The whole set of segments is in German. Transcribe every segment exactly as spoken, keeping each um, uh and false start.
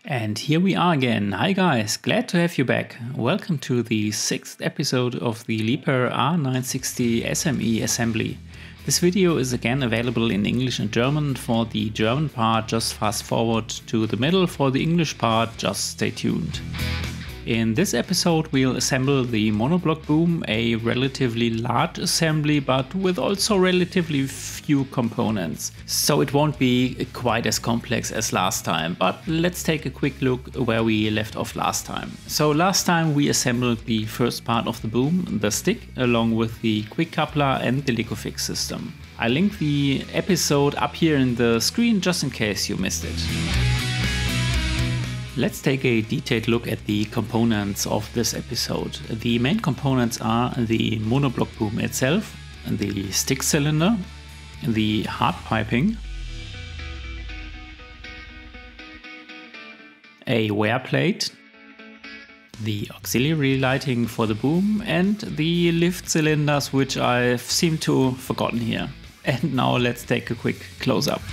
And here we are again. Hi guys, glad to have you back. Welcome to the sixth episode of the Liebherr R nine sixty S M E assembly. This video is again available in English and German. For the German part, just fast forward to the middle. For the English part, just stay tuned. In this episode we'll assemble the monoblock boom, a relatively large assembly but with also relatively few components. So it won't be quite as complex as last time, but let's take a quick look where we left off last time. So last time we assembled the first part of the boom, the stick, along with the quick coupler and the Licofix system. I linked the episode up here in the screen just in case you missed it. Let's take a detailed look at the components of this episode. The main components are the monoblock boom itself, the stick cylinder, the hard piping, a wear plate, the auxiliary lighting for the boom, and the lift cylinders, which I've seemed to have forgotten here. And now let's take a quick close-up.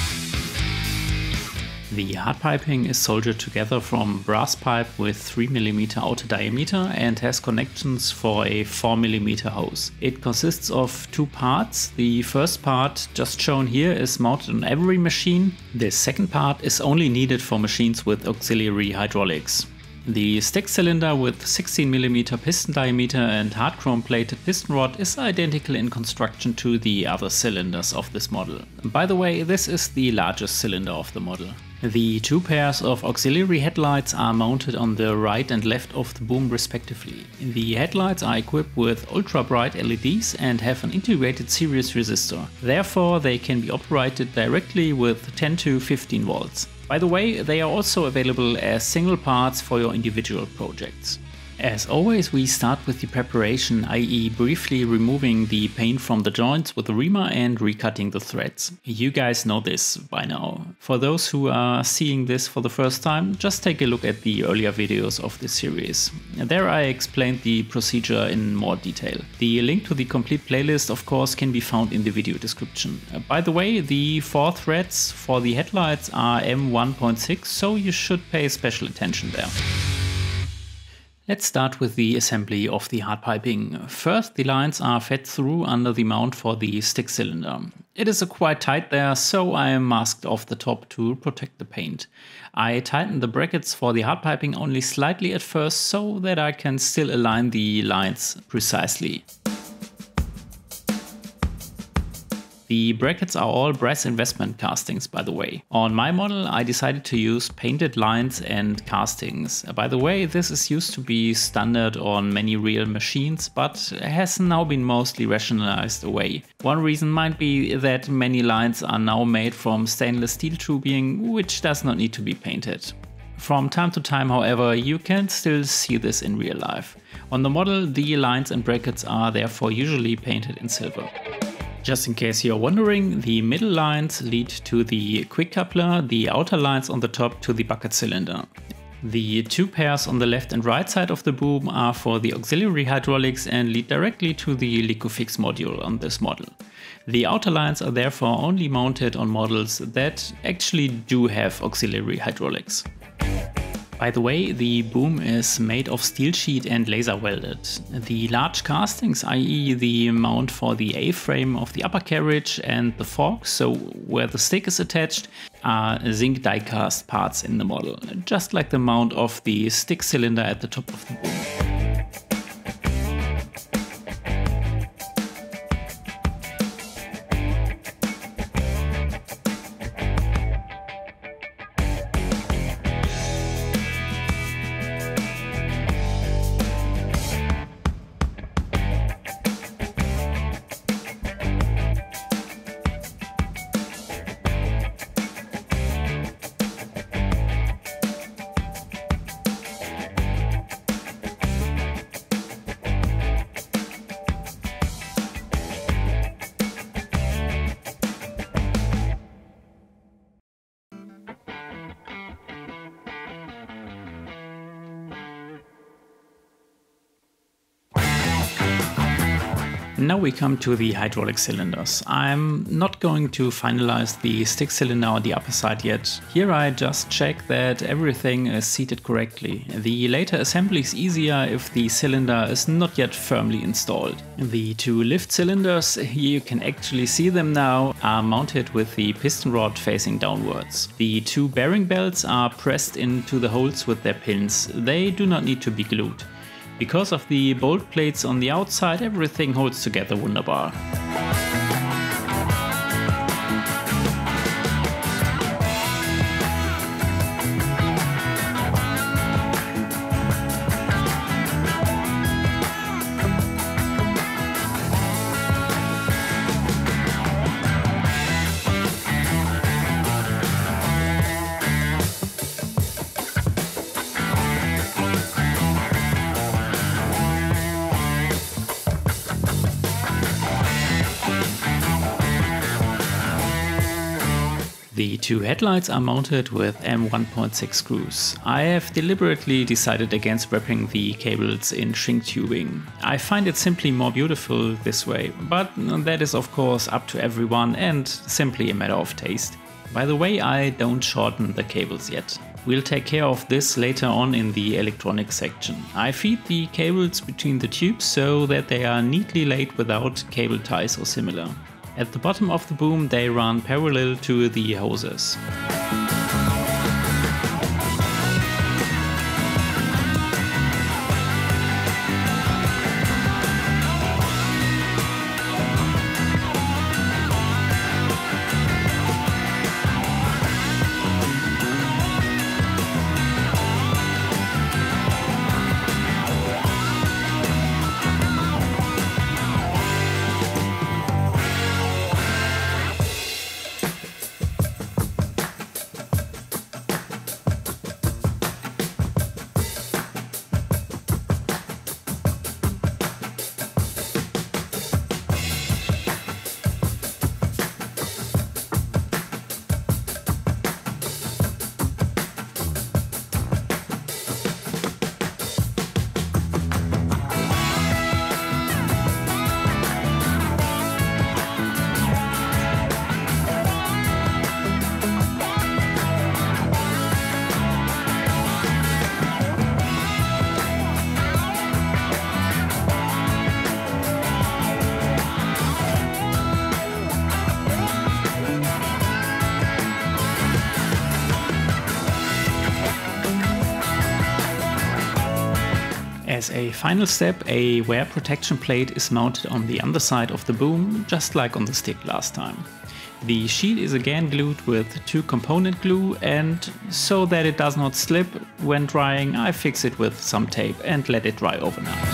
The hard piping is soldered together from brass pipe with three millimeter outer diameter and has connections for a four millimeter hose. It consists of two parts. The first part, just shown here, is mounted on every machine. The second part is only needed for machines with auxiliary hydraulics. The stick cylinder with sixteen millimeter piston diameter and hard chrome plated piston rod is identical in construction to the other cylinders of this model. By the way, this is the largest cylinder of the model. The two pairs of auxiliary headlights are mounted on the right and left of the boom respectively. The headlights are equipped with ultra bright L E Ds and have an integrated series resistor. Therefore, they can be operated directly with ten to fifteen volts. By the way, they are also available as single parts for your individual projects. As always, we start with the preparation, that is briefly removing the paint from the joints with the reamer and recutting the threads. You guys know this by now. For those who are seeing this for the first time, just take a look at the earlier videos of this series. There I explained the procedure in more detail. The link to the complete playlist, of course, can be found in the video description. By the way, the four threads for the headlights are M one point six, so you should pay special attention there. Let's start with the assembly of the hard piping. First, the lines are fed through under the mount for the stick cylinder. It is quite tight there, so I masked off the top to protect the paint. I tightened the brackets for the hard piping only slightly at first so that I can still align the lines precisely. The brackets are all brass investment castings, by the way. On my model I decided to use painted lines and castings. By the way, this is used to be standard on many real machines, but has now been mostly rationalized away. One reason might be that many lines are now made from stainless steel tubing, which does not need to be painted. From time to time, however, you can still see this in real life. On the model, the lines and brackets are therefore usually painted in silver. Just in case you're wondering, the middle lines lead to the quick coupler, the outer lines on the top to the bucket cylinder. The two pairs on the left and right side of the boom are for the auxiliary hydraulics and lead directly to the Licofix module on this model. The outer lines are therefore only mounted on models that actually do have auxiliary hydraulics. By the way, the boom is made of steel sheet and laser welded. The large castings, that is the mount for the A-frame of the upper carriage and the fork, so where the stick is attached, are zinc die-cast parts in the model, just like the mount of the stick cylinder at the top of the boom. Now we come to the hydraulic cylinders. I'm not going to finalize the stick cylinder on the upper side yet. Here I just check that everything is seated correctly. The later assembly is easier if the cylinder is not yet firmly installed. The two lift cylinders, here you can actually see them now, are mounted with the piston rod facing downwards. The two bearing belts are pressed into the holes with their pins. They do not need to be glued. Because of the bolt plates on the outside, everything holds together wunderbar. The two headlights are mounted with M one point six screws. I have deliberately decided against wrapping the cables in shrink tubing. I find it simply more beautiful this way, but that is of course up to everyone and simply a matter of taste. By the way, I don't shorten the cables yet. We'll take care of this later on in the electronics section. I feed the cables between the tubes so that they are neatly laid without cable ties or similar. At the bottom of the boom they run parallel to the hoses. As a final step, a wear protection plate is mounted on the underside of the boom, just like on the stick last time. The sheet is again glued with two component glue, and so that it does not slip when drying, I fix it with some tape and let it dry overnight.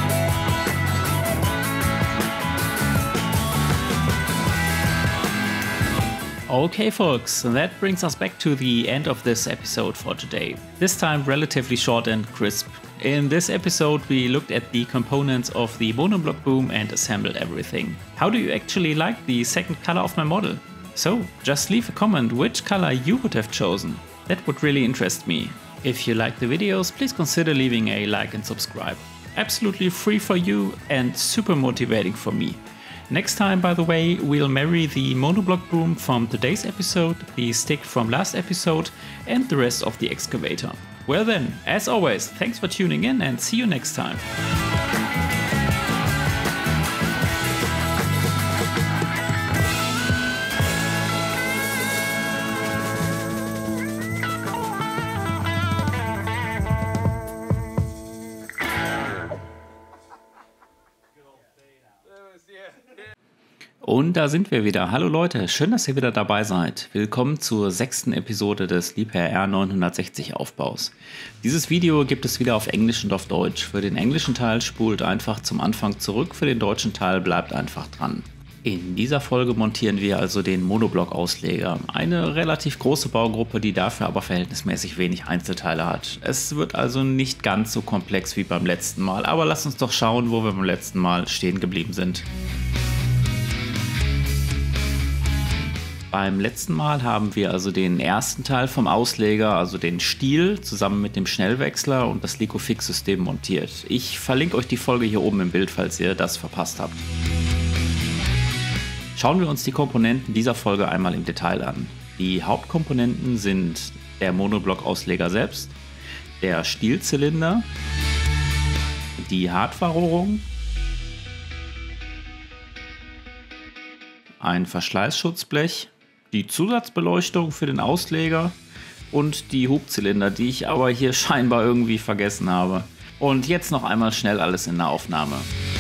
Okay folks, that brings us back to the end of this episode for today. This time relatively short and crisp. In this episode we looked at the components of the monoblock boom and assembled everything. How do you actually like the second color of my model? So just leave a comment which color you would have chosen. That would really interest me. If you like the videos, please consider leaving a like and subscribe. Absolutely free for you and super motivating for me. Next time, by the way, we'll marry the monoblock boom from today's episode, the stick from last episode, and the rest of the excavator. Well then, as always, thanks for tuning in and see you next time. Und da sind wir wieder. Hallo Leute, schön, dass ihr wieder dabei seid. Willkommen zur sechsten Episode des Liebherr R neunhundertsechzig Aufbaus. Dieses Video gibt es wieder auf Englisch und auf Deutsch. Für den englischen Teil spult einfach zum Anfang zurück, für den deutschen Teil bleibt einfach dran. In dieser Folge montieren wir also den Monoblock-Ausleger. Eine relativ große Baugruppe, die dafür aber verhältnismäßig wenig Einzelteile hat. Es wird also nicht ganz so komplex wie beim letzten Mal, aber lasst uns doch schauen, wo wir beim letzten Mal stehen geblieben sind. Beim letzten Mal haben wir also den ersten Teil vom Ausleger, also den Stiel, zusammen mit dem Schnellwechsler und das Licofix-System montiert. Ich verlinke euch die Folge hier oben im Bild, falls ihr das verpasst habt. Schauen wir uns die Komponenten dieser Folge einmal im Detail an. Die Hauptkomponenten sind der Monoblock-Ausleger selbst, der Stielzylinder, die Hartverrohrung, ein Verschleißschutzblech, die Zusatzbeleuchtung für den Ausleger und die Hubzylinder, die ich aber hier scheinbar irgendwie vergessen habe. Und jetzt noch einmal schnell alles in der Aufnahme.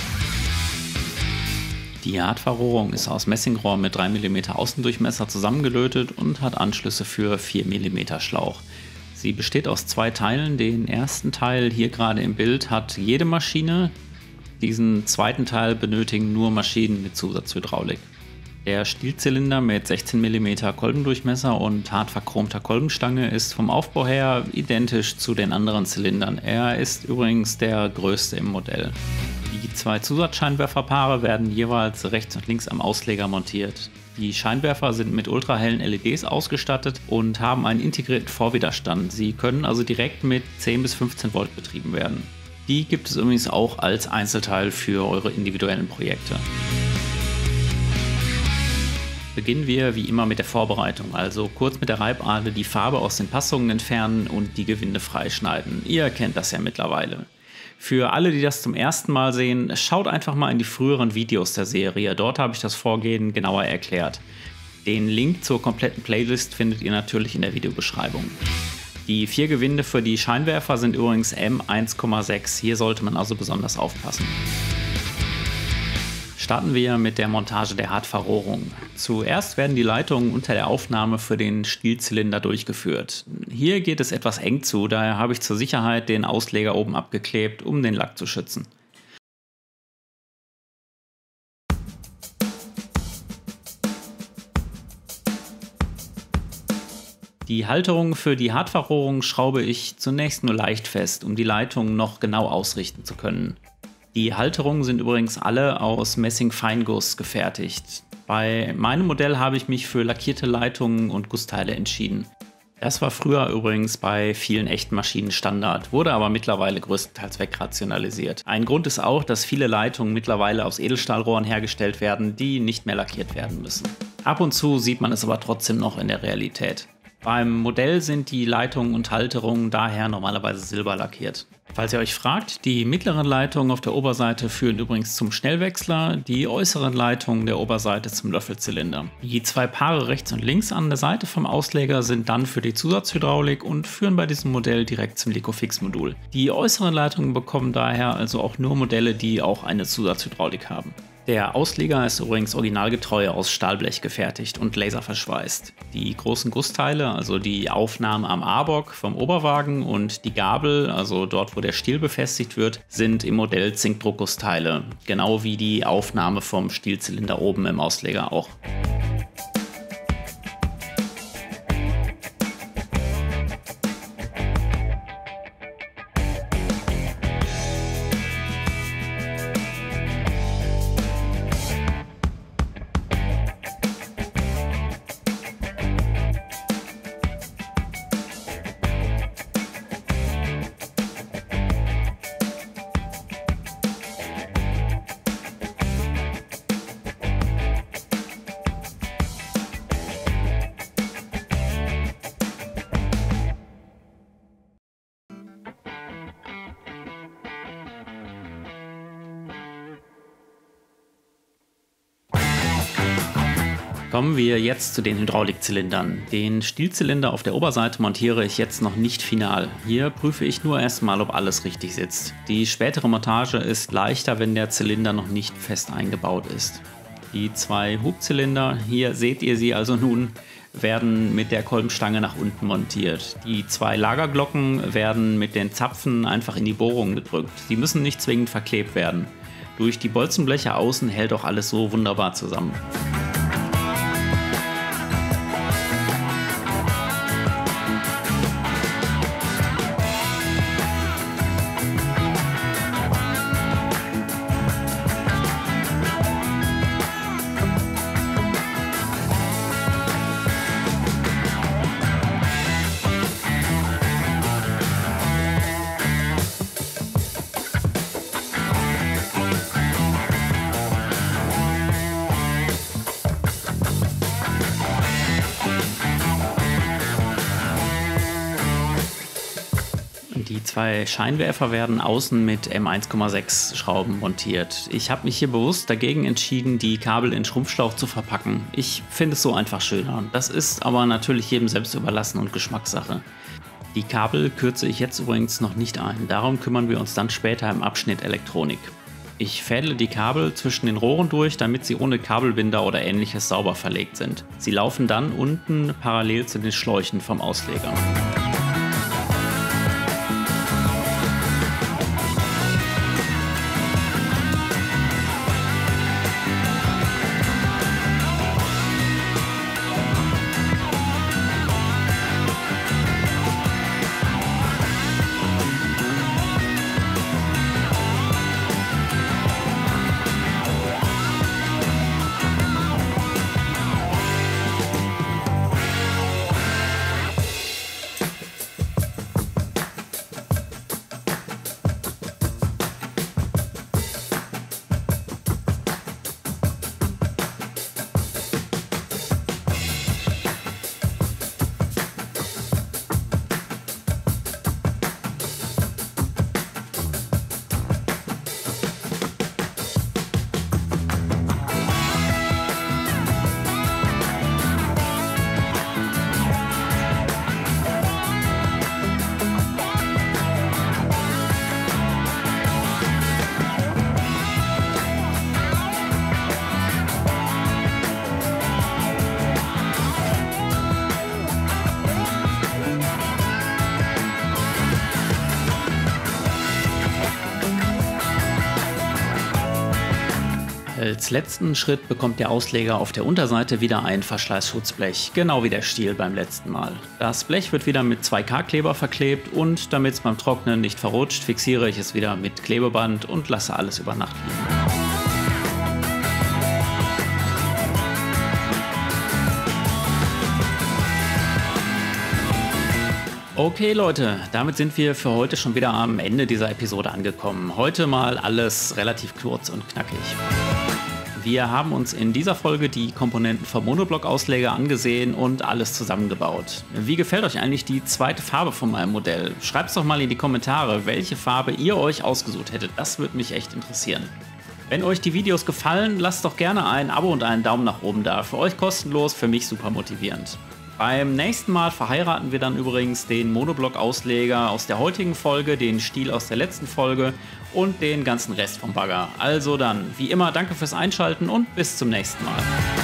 Die Hartverrohrung ist aus Messingrohr mit drei Millimeter Außendurchmesser zusammengelötet und hat Anschlüsse für vier Millimeter Schlauch. Sie besteht aus zwei Teilen. Den ersten Teil hier gerade im Bild hat jede Maschine. Diesen zweiten Teil benötigen nur Maschinen mit Zusatzhydraulik. Der Stielzylinder mit sechzehn Millimeter Kolbendurchmesser und hart verchromter Kolbenstange ist vom Aufbau her identisch zu den anderen Zylindern. Er ist übrigens der größte im Modell. Die zwei Zusatzscheinwerferpaare werden jeweils rechts und links am Ausleger montiert. Die Scheinwerfer sind mit ultrahellen L E Ds ausgestattet und haben einen integrierten Vorwiderstand. Sie können also direkt mit zehn bis fünfzehn Volt betrieben werden. Die gibt es übrigens auch als Einzelteil für eure individuellen Projekte. Beginnen wir wie immer mit der Vorbereitung, also kurz mit der Reibahle die Farbe aus den Passungen entfernen und die Gewinde freischneiden. Ihr kennt das ja mittlerweile. Für alle, die das zum ersten Mal sehen, schaut einfach mal in die früheren Videos der Serie. Dort habe ich das Vorgehen genauer erklärt. Den Link zur kompletten Playlist findet ihr natürlich in der Videobeschreibung. Die vier Gewinde für die Scheinwerfer sind übrigens M eins Komma sechs. Hier sollte man also besonders aufpassen. Starten wir mit der Montage der Hartverrohrung. Zuerst werden die Leitungen unter der Aufnahme für den Stielzylinder durchgeführt. Hier geht es etwas eng zu, daher habe ich zur Sicherheit den Ausleger oben abgeklebt, um den Lack zu schützen. Die Halterung für die Hartverrohrung schraube ich zunächst nur leicht fest, um die Leitungen noch genau ausrichten zu können. Die Halterungen sind übrigens alle aus Messing-Feinguss gefertigt. Bei meinem Modell habe ich mich für lackierte Leitungen und Gussteile entschieden. Das war früher übrigens bei vielen echten Maschinen Standard, wurde aber mittlerweile größtenteils wegrationalisiert. Ein Grund ist auch, dass viele Leitungen mittlerweile aus Edelstahlrohren hergestellt werden, die nicht mehr lackiert werden müssen. Ab und zu sieht man es aber trotzdem noch in der Realität. Beim Modell sind die Leitungen und Halterungen daher normalerweise silber lackiert. Falls ihr euch fragt, die mittleren Leitungen auf der Oberseite führen übrigens zum Schnellwechsler, die äußeren Leitungen der Oberseite zum Löffelzylinder. Die zwei Paare rechts und links an der Seite vom Ausleger sind dann für die Zusatzhydraulik und führen bei diesem Modell direkt zum Licofix-Modul. Die äußeren Leitungen bekommen daher also auch nur Modelle, die auch eine Zusatzhydraulik haben. Der Ausleger ist übrigens originalgetreu aus Stahlblech gefertigt und laserverschweißt. Die großen Gussteile, also die Aufnahme am A-Bock vom Oberwagen und die Gabel, also dort wo der Stiel befestigt wird, sind im Modell Zinkdruckgussteile, genau wie die Aufnahme vom Stielzylinder oben im Ausleger auch. Kommen wir jetzt zu den Hydraulikzylindern. Den Stielzylinder auf der Oberseite montiere ich jetzt noch nicht final. Hier prüfe ich nur erstmal, ob alles richtig sitzt. Die spätere Montage ist leichter, wenn der Zylinder noch nicht fest eingebaut ist. Die zwei Hubzylinder, hier seht ihr sie also nun, werden mit der Kolbenstange nach unten montiert. Die zwei Lagerglocken werden mit den Zapfen einfach in die Bohrung gedrückt. Sie müssen nicht zwingend verklebt werden. Durch die Bolzenbleche außen hält auch alles so wunderbar zusammen. Die zwei Scheinwerfer werden außen mit M eins Komma sechs Schrauben montiert. Ich habe mich hier bewusst dagegen entschieden, die Kabel in Schrumpfschlauch zu verpacken. Ich finde es so einfach schöner. Das ist aber natürlich jedem selbst überlassen und Geschmackssache. Die Kabel kürze ich jetzt übrigens noch nicht ein, darum kümmern wir uns dann später im Abschnitt Elektronik. Ich fädle die Kabel zwischen den Rohren durch, damit sie ohne Kabelbinder oder ähnliches sauber verlegt sind. Sie laufen dann unten parallel zu den Schläuchen vom Ausleger. Als letzten Schritt bekommt der Ausleger auf der Unterseite wieder ein Verschleißschutzblech, genau wie der Stiel beim letzten Mal. Das Blech wird wieder mit zwei K-Kleber verklebt und damit es beim Trocknen nicht verrutscht, fixiere ich es wieder mit Klebeband und lasse alles über Nacht liegen. Okay Leute, damit sind wir für heute schon wieder am Ende dieser Episode angekommen. Heute mal alles relativ kurz und knackig. Wir haben uns in dieser Folge die Komponenten vom Monoblock-Ausleger angesehen und alles zusammengebaut. Wie gefällt euch eigentlich die zweite Farbe von meinem Modell? Schreibt es doch mal in die Kommentare, welche Farbe ihr euch ausgesucht hättet. Das würde mich echt interessieren. Wenn euch die Videos gefallen, lasst doch gerne ein Abo und einen Daumen nach oben da. Für euch kostenlos, für mich super motivierend. Beim nächsten Mal verheiraten wir dann übrigens den Monoblock-Ausleger aus der heutigen Folge, den Stiel aus der letzten Folge und den ganzen Rest vom Bagger. Also dann, wie immer, danke fürs Einschalten und bis zum nächsten Mal.